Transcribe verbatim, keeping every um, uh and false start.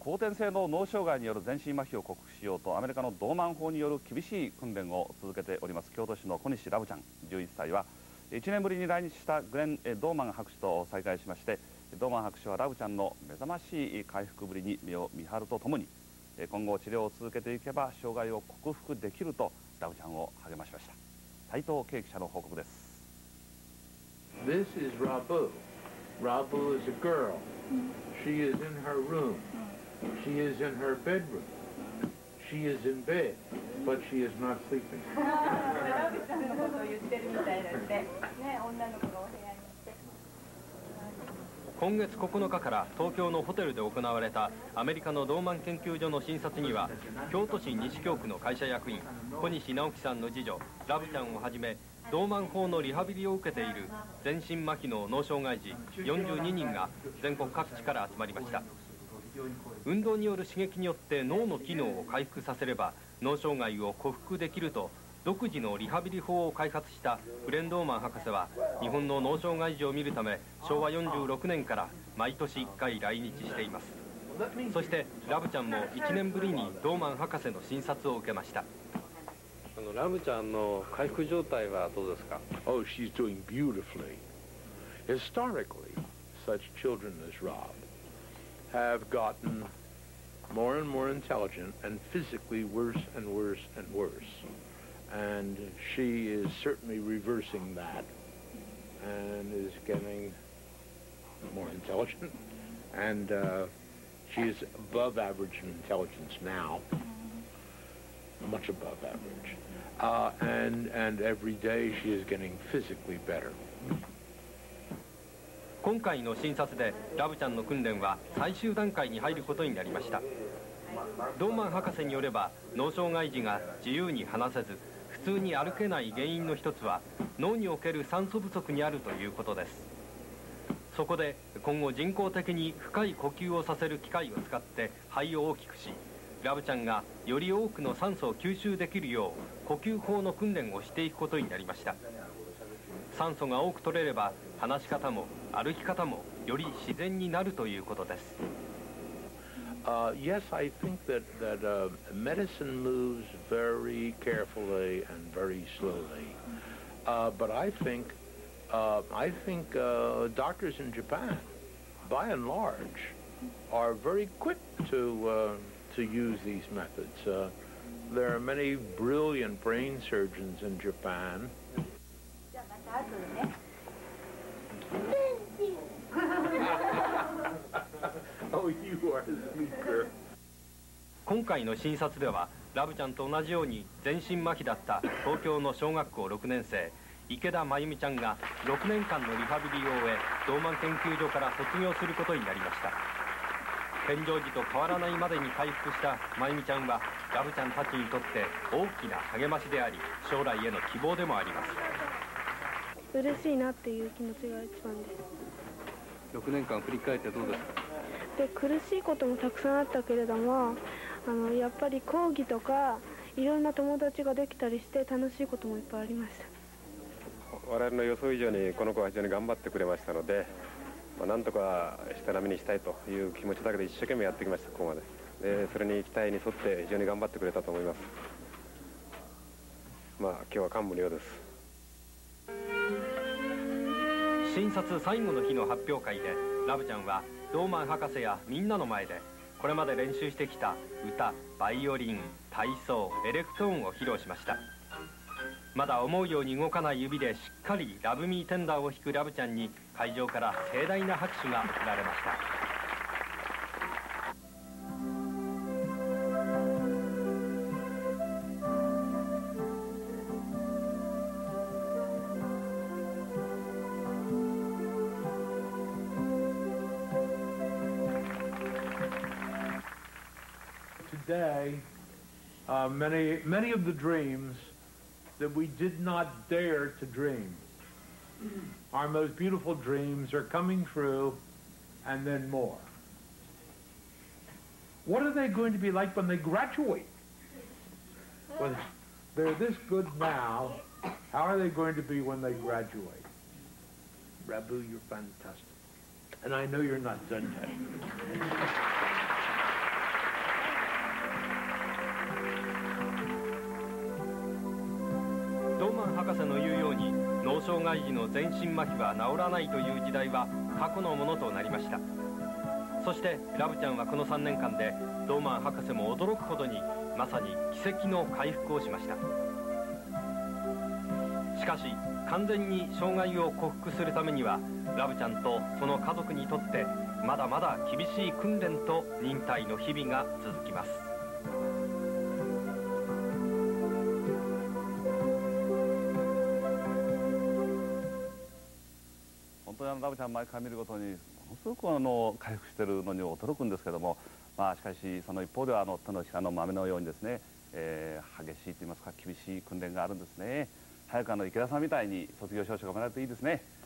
後天性の脳障害による全身麻痺を克服しようとアメリカのドーマン法による厳しい訓練を続けております京都市の小西ラブちゃんじゅういっさいはいちねんぶりに来日したグレン・ドーマン博士と再会しまして、ドーマン博士はラブちゃんの目覚ましい回復ぶりに目を見張るとともに、今後治療を続けていけば障害を克服できるとラブちゃんを励ましました。斉藤圭記者の報告です。 This is Rabu. Rabu is a girl. She is in her room. She is in her bedroom. She is in bed, but she is not sleeping. 今月ここのかから東京のホテルで行われたアメリカのドーマン研究所の診察には、京都市西京区の会社役員小西直樹さんの次女ラブちゃんをはじめ、ドーマン法のリハビリを受けている全身麻痺の脳障害児よんじゅうににんが全国各地から集まりました。運動による刺激によって脳の機能を回復させれば脳障害を克服できると独自のリハビリ法を開発したグレン・ドーマン博士は、日本の脳障害児を見るためしょうわよんじゅうろくねんから毎年いっかい来日しています。そしてラブちゃんもいちねんぶりにドーマン博士の診察を受けました。 あのラブちゃんの回復状態はどうですか？ Oh, she's doing beautifully. Historically, such children as Rob have gotten more and more intelligent and physically worse and worse and worse. And she is certainly reversing that and is getting more intelligent. And uh, she is above average in intelligence now, much above average. Uh, and, and every day she is getting physically better. 今回の診察でラブちゃんの訓練は最終段階に入ることになりました。ドーマン博士によれば、脳障害児が自由に話せず普通に歩けない原因の一つは脳における酸素不足にあるということです。そこで今後人工的に深い呼吸をさせる機械を使って肺を大きくし、ラブちゃんがより多くの酸素を吸収できるよう呼吸法の訓練をしていくことになりました。酸素が多く取れれば話し方も歩き方もより自然になるということです。 Uh, yes, I think that, that uh, medicine moves very carefully and very slowly. Uh, but I think, uh, I think uh, doctors in Japan, by and large, are very quick to, uh, to use these methods. Uh, there are many brilliant brain surgeons in Japan. Oh, you are a sneaker. 今回の診察ではラブちゃんと同じように全身麻痺だった東京の小学校ろくねん生池田真由美ちゃんがろくねんかんのリハビリを終え、ドーマン研究所から卒業することになりました。健常児と変わらないまでに回復した真由美ちゃんはラブちゃんたちにとって大きな励ましであり、将来への希望でもあります。 嬉しいなっていう気持ちが一番です。 ろくねんかん振り返ってどうですか？ で苦しいこともたくさんあったけれども、あのやっぱり講義とかいろんな友達ができたりして楽しいこともいっぱいありました。 我々の予想以上にこの子は非常に頑張ってくれましたので、まあ、なんとか下並みにしたいという気持ちだけで一生懸命やってきました。ここまででそれに期待に沿って非常に頑張ってくれたと思います。まあ今日は感無量です。 診察最後の日の発表会でラブちゃんはドーマン博士やみんなの前でこれまで練習してきた歌、バイオリン、体操、エレクトーンを披露しました。まだ思うように動かない指でしっかりラブミーテンダーを弾くラブちゃんに会場から盛大な拍手が送られました。 Today, uh, many, many of the dreams that we did not dare to dream, our most beautiful dreams are coming true, and then more. What are they going to be like when they graduate? Well, they're this good now, how are they going to be when they graduate? Rabu, you're fantastic. And I know you're not done yet. 博士の言うように脳障害児の全身麻痺は治らないという時代は過去のものとなりました。そしてラブちゃんはこのさんねんかんでドーマン博士も驚くほどにまさに奇跡の回復をしました。しかし完全に障害を克服するためにはラブちゃんとその家族にとってまだまだ厳しい訓練と忍耐の日々が続きます。 本当にあのラブちゃん毎回見るごとにものすごくあの回復しているのに驚くんですけども、まあ、しかしその一方ではあの手のひらの豆のようにですね、えー、激しいといいますか厳しい訓練があるんですね。早くあの池田さんみたいに卒業証書がもらえるといいですね。